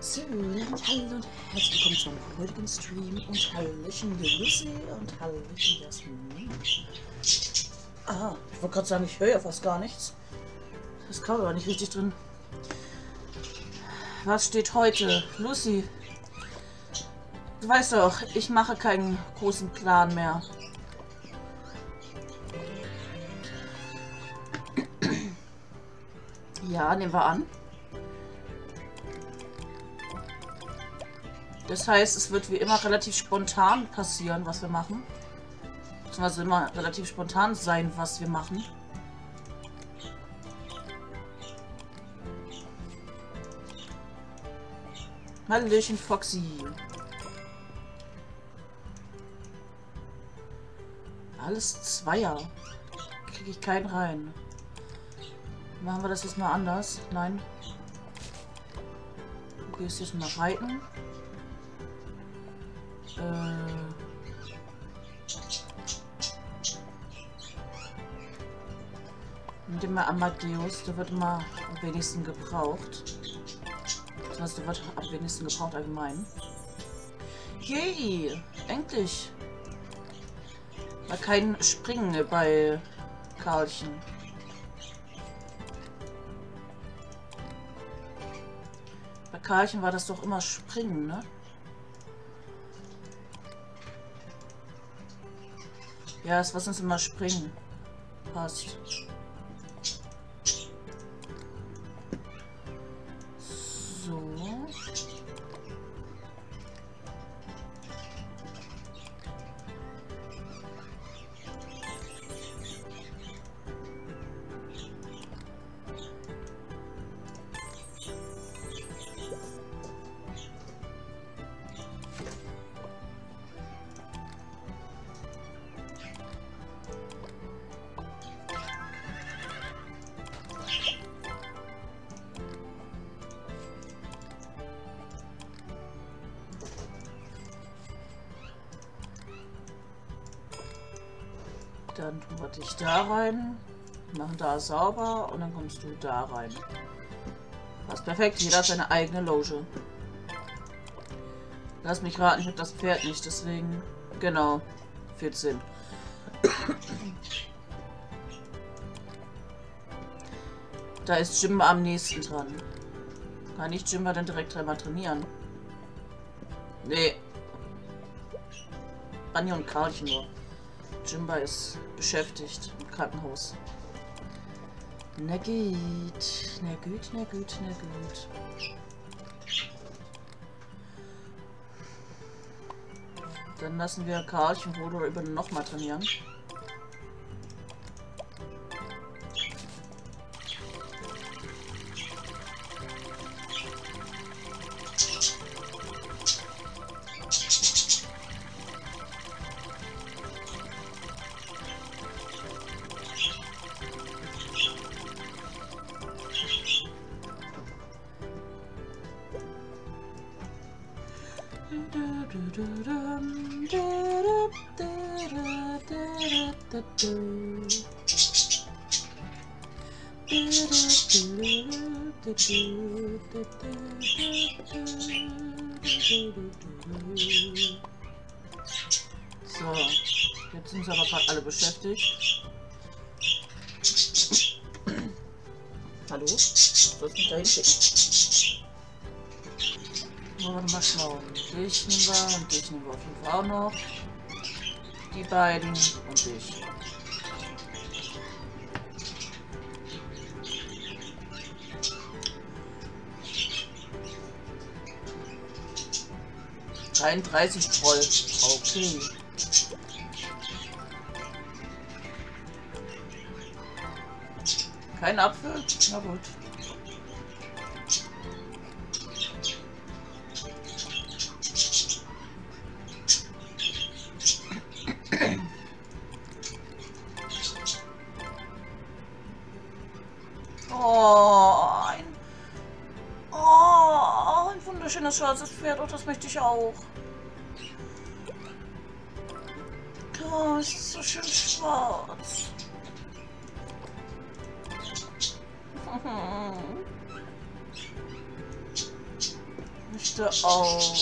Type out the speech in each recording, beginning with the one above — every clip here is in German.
So, und hallo und herzlich willkommen zum heutigen Stream und Hallöchen Lucy und Hallöchen Jasmin. Ah, ich wollte gerade sagen, ich höre ja fast gar nichts. Das Kabel war nicht richtig drin. Was steht heute? Lucy, du weißt doch, ich mache keinen großen Plan mehr. Ja, nehmen wir an. Das heißt, es wird wie immer relativ spontan passieren, was wir machen. Beziehungsweise immer relativ spontan sein, was wir machen. Hallöchen, Foxy. Alles Zweier. Kriege ich keinen rein. Machen wir das jetzt mal anders? Nein. Du gehst jetzt mal reiten. Nimm den mal Amadeus, der wird immer am wenigsten gebraucht. Das heißt, der wird am wenigsten gebraucht allgemein. Yay! Endlich! War kein Springen bei Karlchen. Bei Karlchen war das doch immer Springen, ne? Ja, es was uns immer springen. Passt. So. Dann tun wir dich da rein, machen da sauber und dann kommst du da rein. Passt perfekt, jeder hat seine eigene Loge. Lass mich raten, ich habe das Pferd nicht, deswegen, genau, 14. Da ist Jimba am nächsten dran. Kann ich Jimba dann direkt dreimal trainieren? Nee. Anja und Karlchen nur. Jimba ist beschäftigt im Krankenhaus. Na gut, na gut, na gut, na gut. Dann lassen wir Karlchen wohl über nochmal trainieren. So, jetzt sind sie aber gerade alle beschäftigt. Hallo? Sollst mich da hinschicken? Wollen wir mal schauen. Dich nehmen wir und dich nehmen wir auf jeden Fall auch noch. Die beiden und dich. Kein 30 Troll. Okay. Kein Apfel? Na gut. Ein wunderschönes schwarzes Pferd. Oh, das möchte ich auch. Oh, es ist so schön schwarz. möchte auch.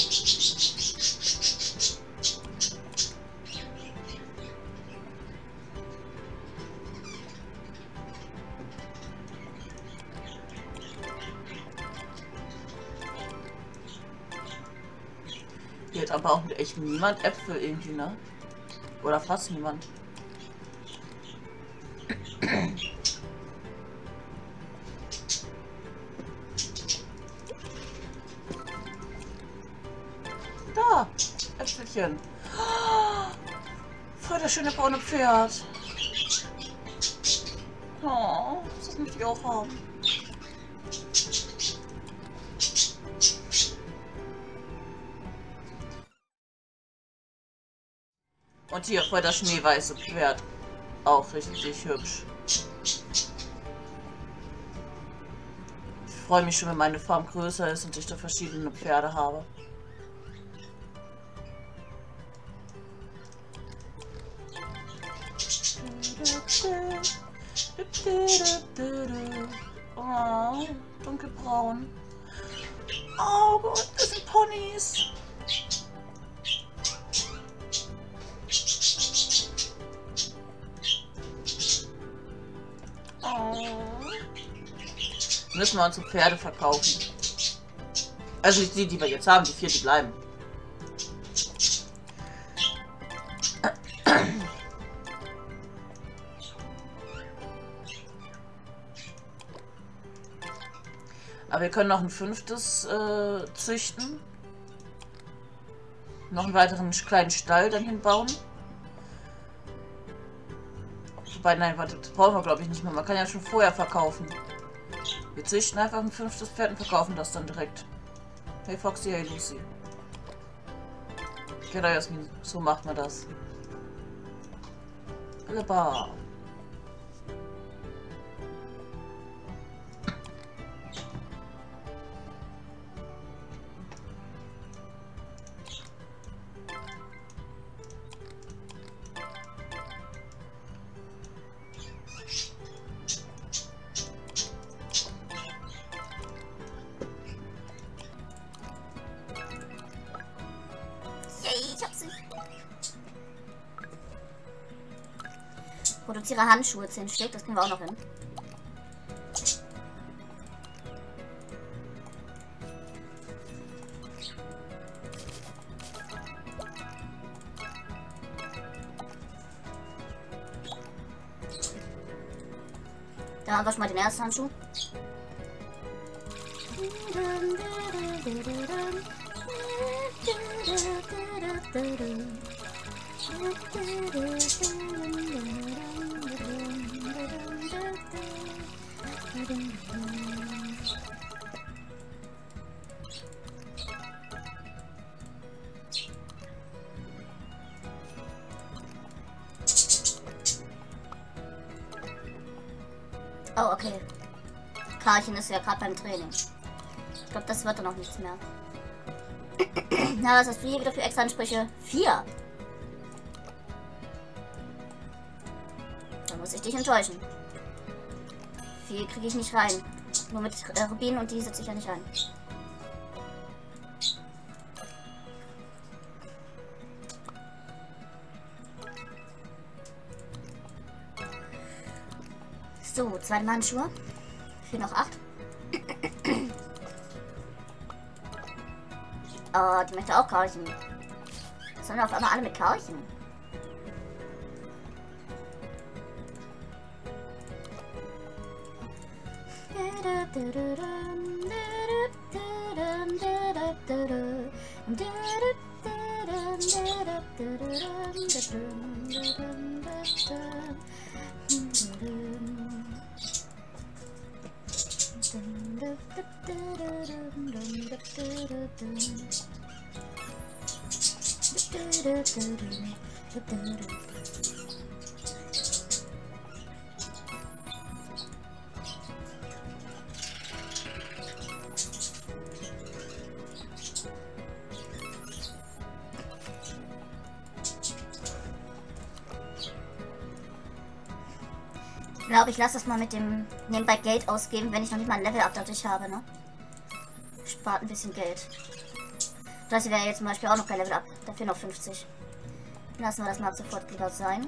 Hier hat aber auch echt niemand Äpfel irgendwie, ne? Oder fast niemand. Da, Äpfelchen. Voll das schöne braune Pferd. Oh, das möchte ich auch haben. Und hier voll das schneeweiße Pferd. Auch richtig hübsch. Ich freue mich schon, wenn meine Farm größer ist und ich da verschiedene Pferde habe. Oh, dunkelbraun. Oh Gott, das sind Ponys. Müssen wir unsere Pferde verkaufen. Also nicht die, die wir jetzt haben, die 4, die bleiben. Aber wir können noch ein 5. Züchten. Noch einen weiteren kleinen Stall dann hinbauen. Wobei, nein, warte, das brauchen wir glaube ich nicht mehr. Man kann ja schon vorher verkaufen. Wir züchten einfach ein 5. Pferd und verkaufen das dann direkt. Hey Foxy, hey Lucy. Genau, Jasmin, so macht man das. Wunderbar. Produziere Handschuhe 10 Stück, das kriegen wir auch noch hin. Da haben wir schon mal den ersten Handschuh. Oh, okay. Karlchen ist ja gerade beim Training. Ich glaube, das wird dann noch nichts mehr. Na, was hast du hier wieder für extra Ansprüche? 4. Da muss ich dich enttäuschen. 4 kriege ich nicht rein. Nur mit Rubinen und die setze ich ja nicht rein. So, 2 Handschuhe. Fehlen noch 8. Oh, die möchte auch Karlchen. Sollen wir auf einmal alle mit Karlchen? Ich glaube, ich lasse das mal mit dem nebenbei Geld ausgeben, wenn ich noch nicht mal ein Level-Up dadurch habe, ne? Spart ein bisschen Geld. Das wäre jetzt zum Beispiel auch noch kein Level Up. Dafür noch 50. Lassen wir das mal sofort lieber sein.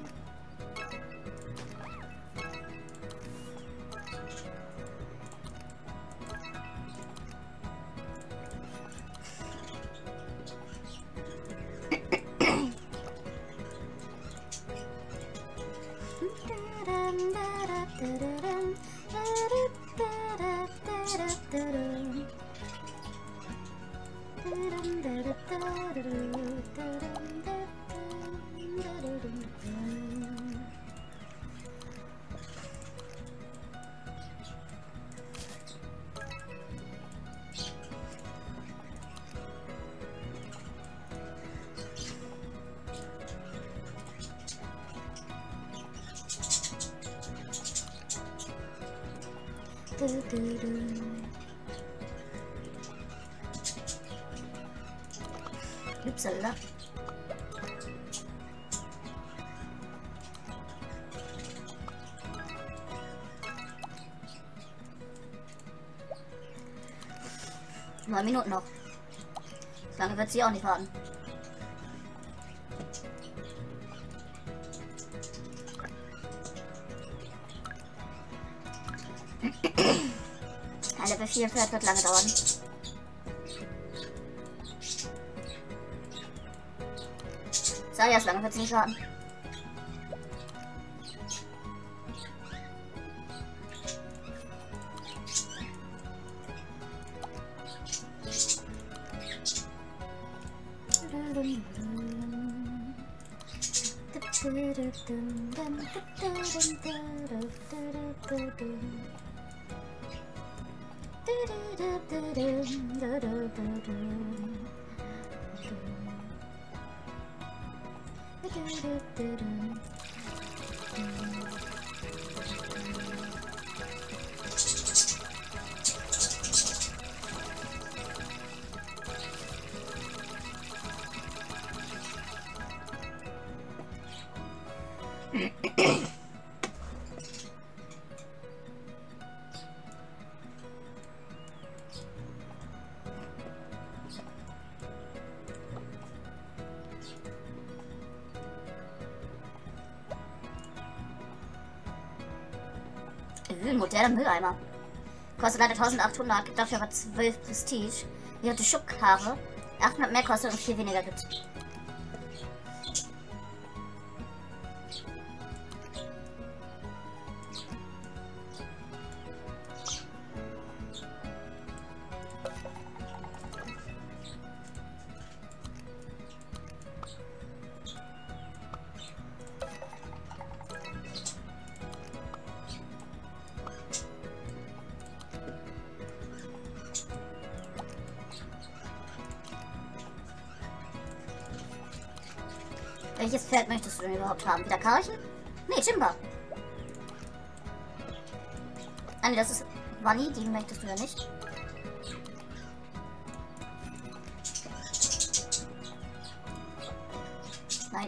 Upsala. Nur 9 Minuten noch. So lange wird sie auch nicht warten. Level 4 wird lange dauern. Sag ja, so lange wird sie nicht warten. Ein moderner Mülleimer. Kostet leider 1800, gibt dafür aber 12 Prestige. Während die Schuckhaare 800 mehr kostet und 4 weniger gibt. Welches Pferd möchtest du denn überhaupt haben? Wieder Karchen? Nee, Chimba. Ah, nee, das ist Bunny, die möchtest du ja nicht. Nein.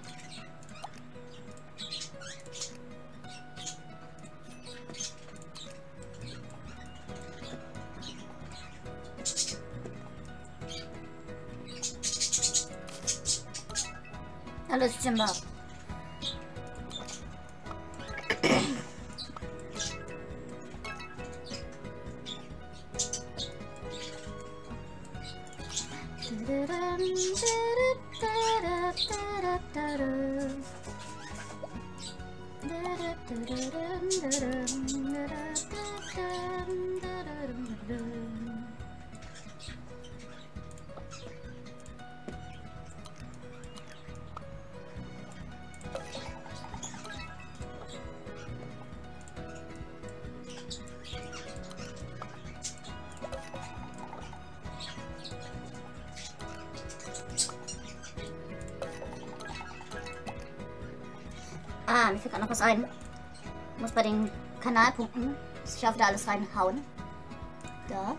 Alles Jimba. Ah, mir fällt gerade noch was ein. Ich muss bei den Kanalpunkten sicher wieder alles reinhauen. Da.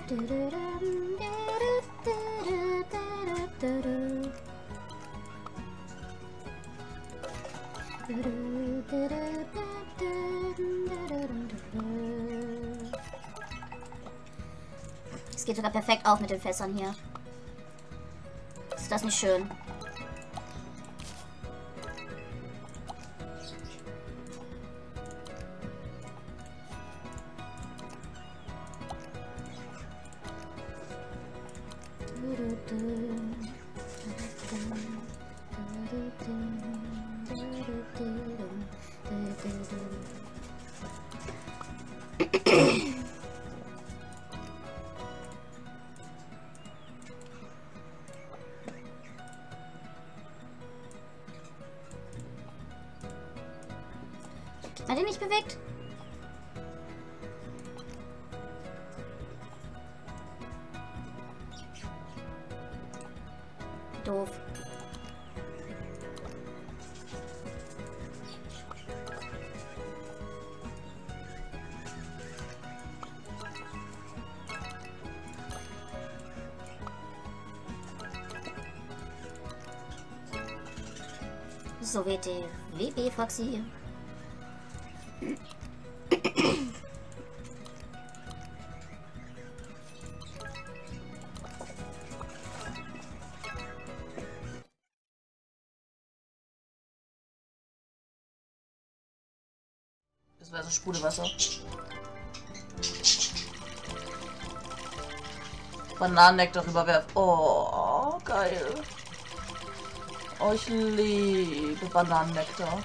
Es geht sogar perfekt auf mit den Fässern hier. Ist das nicht schön? Hat er nicht bewegt? Doof. So wird die WB Foxy. Das war so Sprudelwasser. Bananennektar rüberwerfen. Oh, geil. Oh, ich liebe Bananennektar.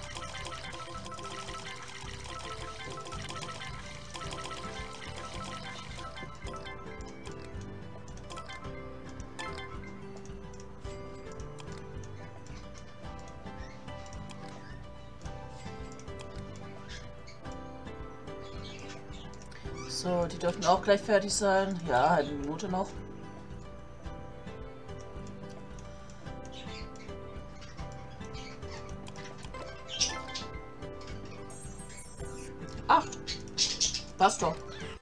So, die dürften auch gleich fertig sein. Ja, eine Minute noch. Acht. Passt doch.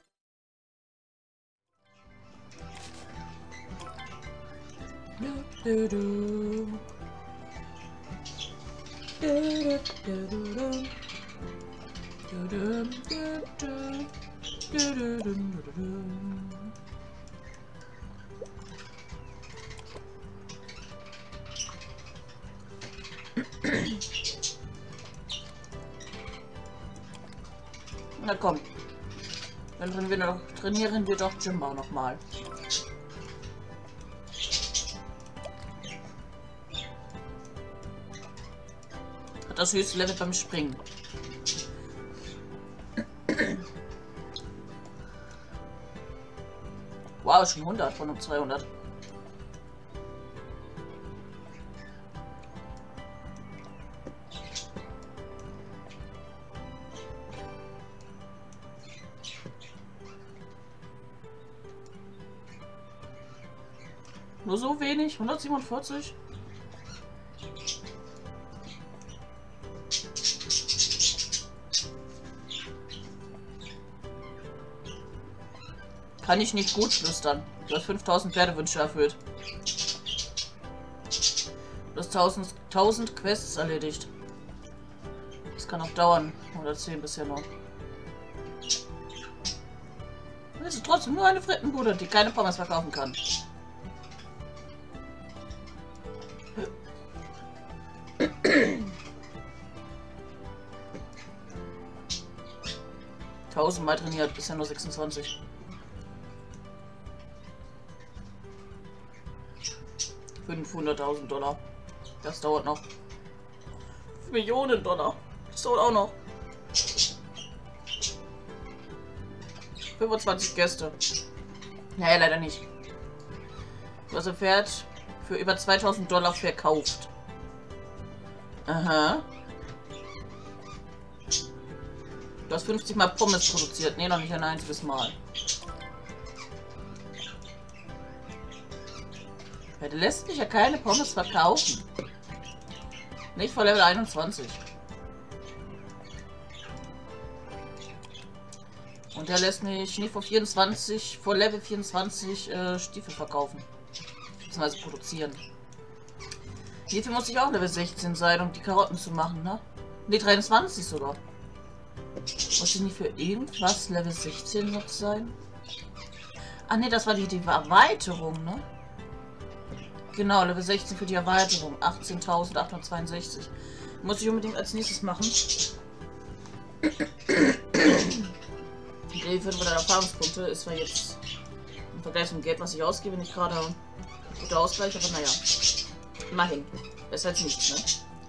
Na komm. Dann trainieren wir doch Jimba nochmal. Hat das höchste Level beim Springen. Wow, schon 100 von 200. Nur so wenig? 147? Kann ich nicht gut flüstern. Du hast 5000 Pferdewünsche erfüllt. Du hast 1000 Quests erledigt. Das kann auch dauern. 110 bisher noch. Das ist trotzdem nur eine Frittenbude, die keine Pommes verkaufen kann. Tausendmal trainiert, bisher nur 26. $500.000. Das dauert noch. Millionen $. Das dauert auch noch. 25 Gäste. Naja, leider nicht. Du hast ein Pferd für über $2000 verkauft. Aha. Du hast 50 Mal Pommes produziert. Nee, noch nicht ein einziges Mal. Ja, du lässt mich ja keine Pommes verkaufen. Nicht vor Level 21. Und der lässt mich nicht vor Level 24 Stiefel verkaufen. Beziehungsweise produzieren. Hierfür muss ich auch Level 16 sein, um die Karotten zu machen, ne? Ne, 23 sogar. Muss ich nicht für irgendwas Level 16 noch sein? Ah ne, das war die Erweiterung, ne? Genau, Level 16 für die Erweiterung. 18.862. Muss ich unbedingt als nächstes machen. Die 500 Erfahrungspunkte ist zwar jetzt im Vergleich zum Geld, was ich ausgebe, nicht gerade ein guter Ausgleich, aber naja. Immerhin. Besser als nichts, ne?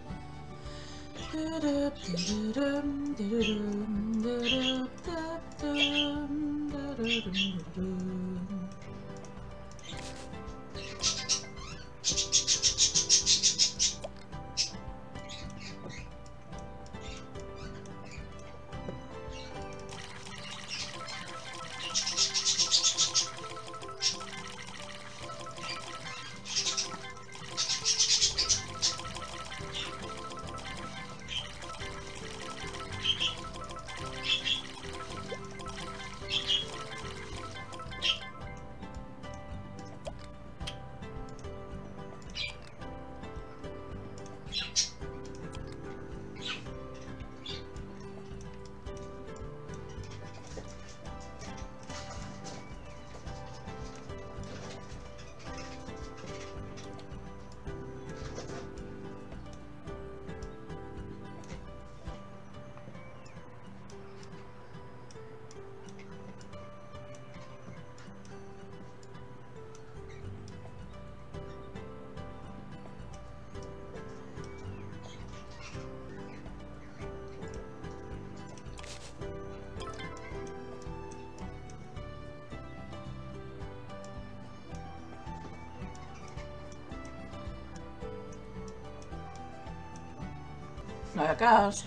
Neuer Gas.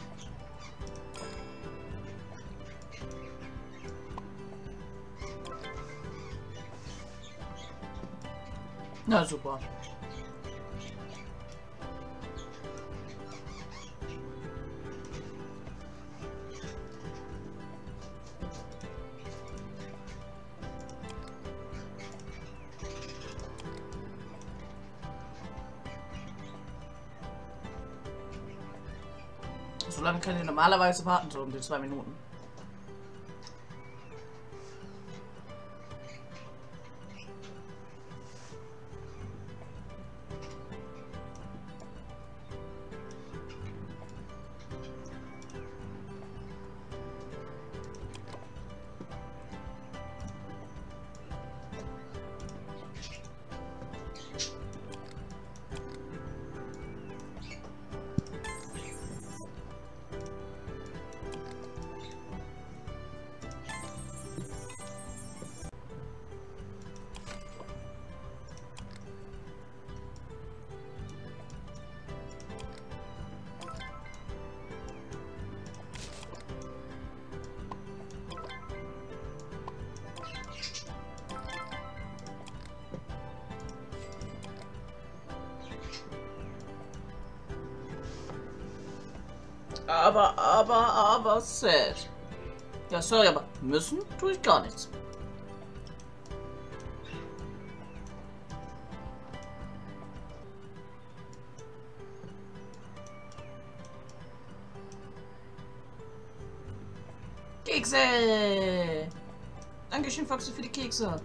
Na super. So lange kann ich normalerweise warten, so um die 2 Minuten. Aber, sad. Ja, sorry, aber müssen tue ich gar nichts. Kekse! Dankeschön, Foxy, für die Kekse.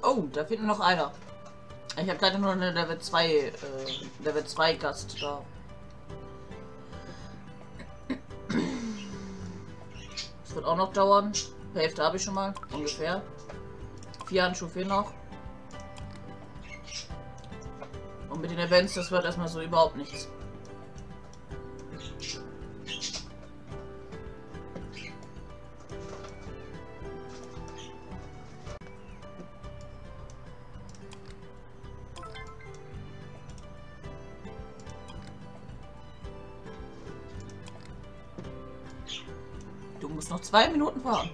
Oh, da fehlt nur noch einer. Ich habe leider nur eine Level 2 Gast da. Das wird auch noch dauern. Hälfte habe ich schon mal, ungefähr. 4 Handschuhe fehlen noch. Und mit den Events, das wird erstmal so überhaupt nichts. Du musst noch 2 Minuten fahren.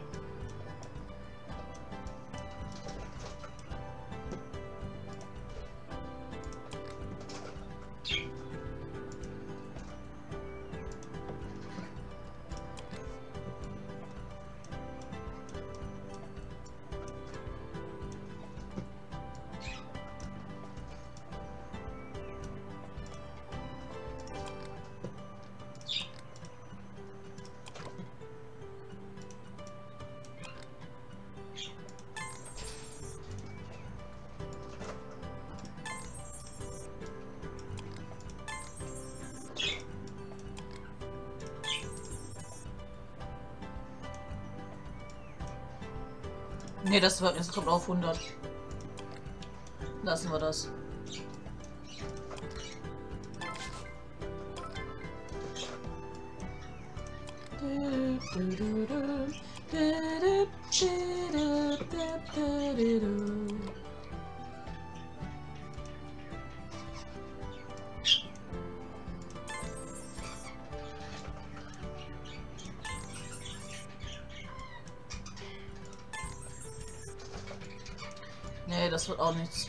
Nee, das wird jetzt kommt auf 100. Lassen wir das. Nee, das wird auch nichts.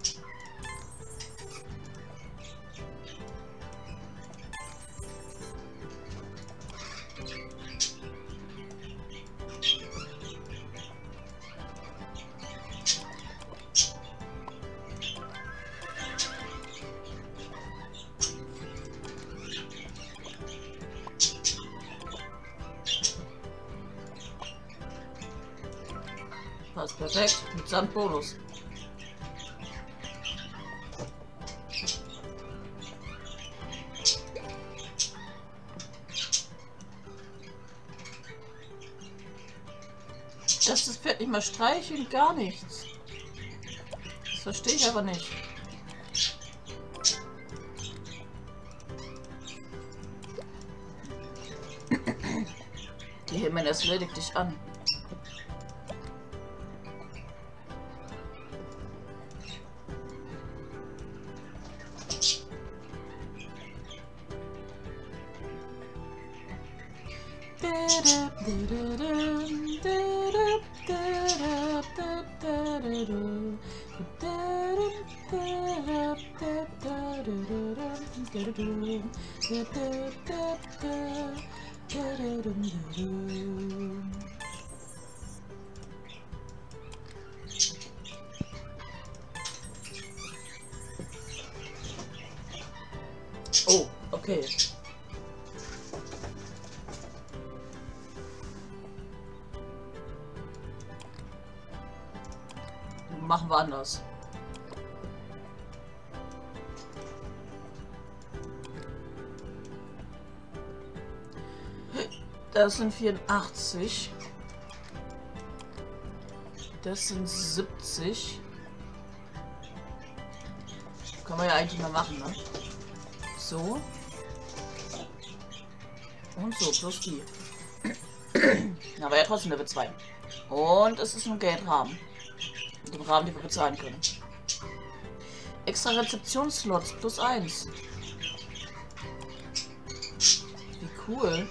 Passt perfekt. Mit Sandbonus. Dass das Pferd nicht mal streicheln, gar nichts. Das verstehe ich aber nicht. Die Himmel, das ledigt dich an. Oh, okay. Machen wir anders. Das sind 84. Das sind 70. Kann man ja eigentlich mal machen, ne? So. Und so, plus die. Aber ja trotzdem Level 2. Und es ist ein Geldrahmen. Mit dem Rahmen, den wir bezahlen können. Extra Rezeptionsslots plus 1. Wie cool.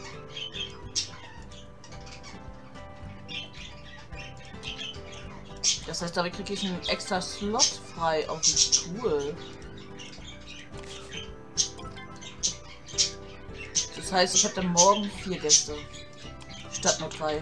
Das heißt, damit kriege ich einen extra Slot frei. Auch wie cool. Das heißt, ich habe dann morgen 4 Gäste. Statt nur 3.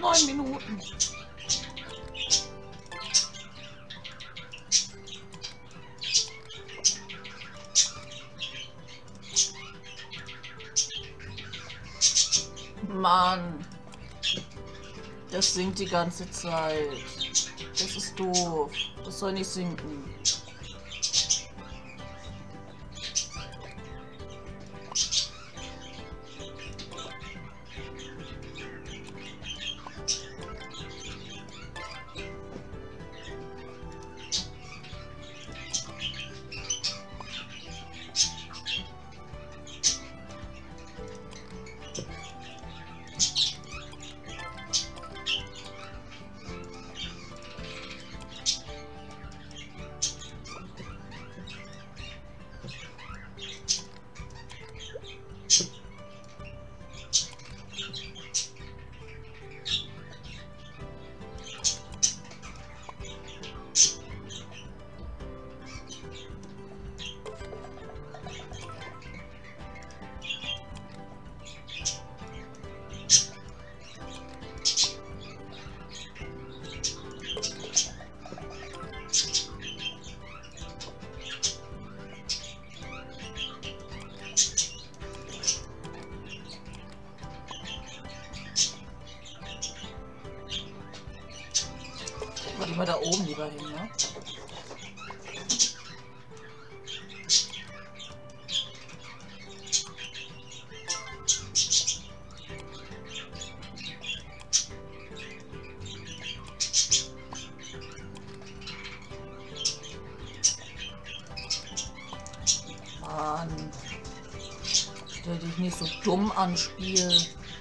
9 Minuten. Mann. Das sinkt die ganze Zeit. Das ist doof. Das soll nicht sinken. Immer da oben lieber hin, ne? Mann. Stell dich nicht so dumm an, Spiel.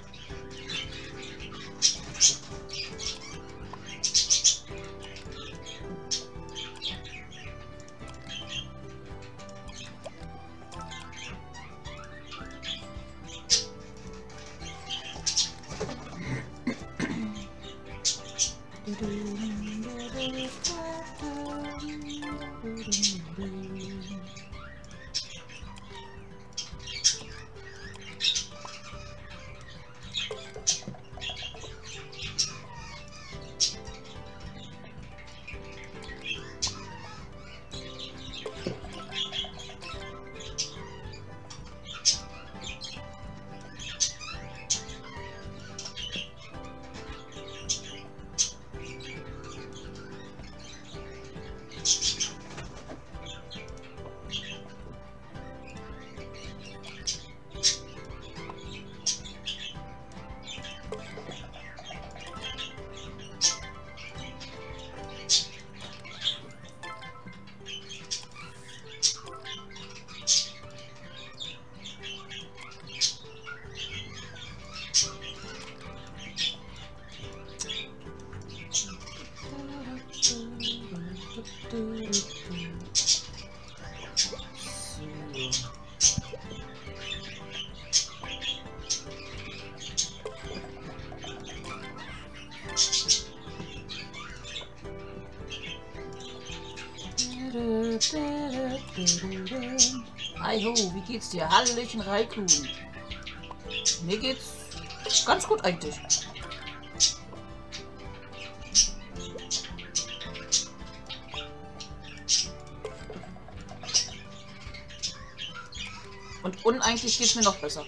Hi ho, wie geht's dir? Hallöchen Raikun. Mir geht's ganz gut eigentlich. Und uneigentlich geht's mir noch besser.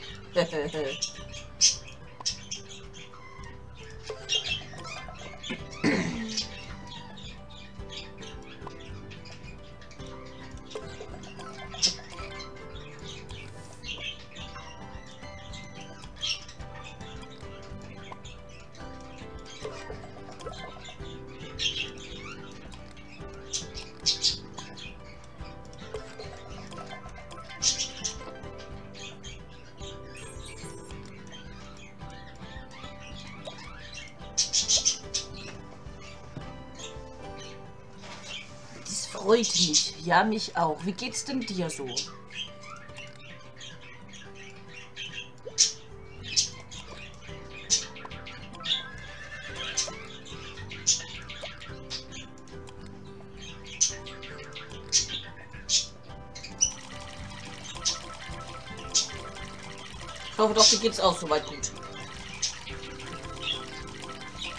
Freut mich. Ja, mich auch. Wie geht's denn dir so? Ich hoffe doch, dir geht's auch soweit gut.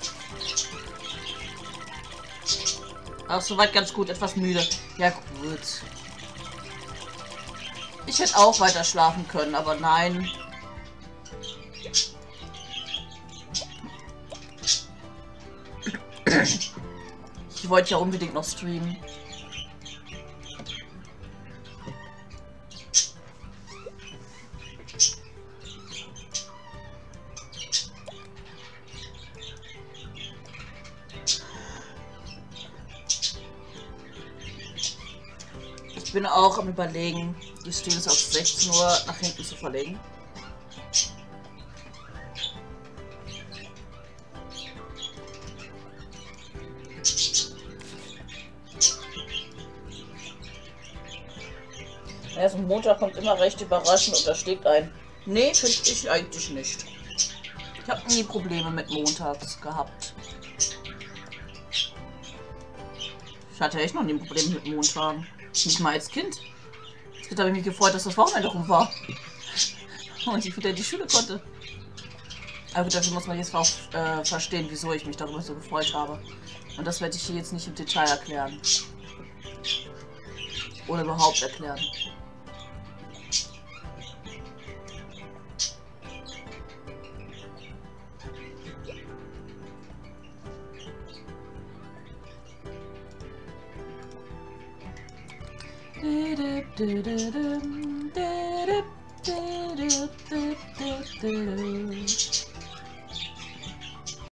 Ach, soweit ganz gut. Etwas müde. Ja, gut. Ich hätte auch weiter schlafen können, aber nein. Ich wollte ja unbedingt noch streamen. Ich bin auch am Überlegen, die Streams auf 16 Uhr nach hinten zu verlegen. Ja, so ein Montag kommt immer recht überraschend und da schlägt ein. Nee, finde ich eigentlich nicht. Ich habe nie Probleme mit Montags gehabt. Ich hatte echt noch nie ein Problem mit Montagen. Nicht mal als Kind. Als Kind habe ich mich gefreut, dass das Wochenende rum war. Und ich wieder in die Schule konnte. Aber gut, dafür muss man jetzt auch verstehen, wieso ich mich darüber so gefreut habe. Und das werde ich hier jetzt nicht im Detail erklären. Oder überhaupt erklären.